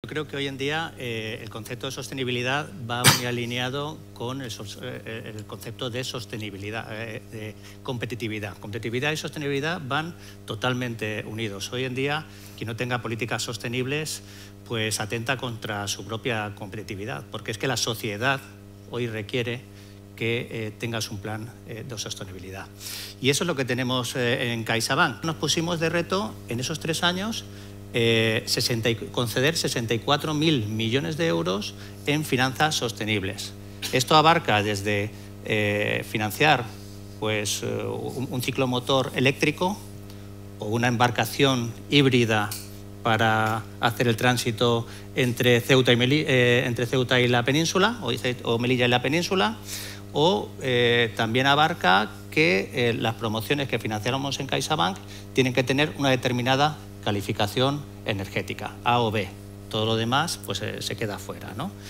Creo que hoy en día el concepto de sostenibilidad va muy alineado con el concepto de sostenibilidad, de competitividad. Competitividad y sostenibilidad van totalmente unidos. Hoy en día, quien no tenga políticas sostenibles, pues atenta contra su propia competitividad, porque es que la sociedad hoy requiere que tengas un plan de sostenibilidad. Y eso es lo que tenemos en CaixaBank. Nos pusimos de reto en esos 3 años conceder 64.000 millones de euros en finanzas sostenibles. Esto abarca desde financiar pues, un ciclomotor eléctrico o una embarcación híbrida para hacer el tránsito entre Ceuta y la península, o Melilla y la península, o también abarca que las promociones que financiáramos en CaixaBank tienen que tener una determinada calificación energética, A o B. Todo lo demás pues, se queda fuera, ¿no?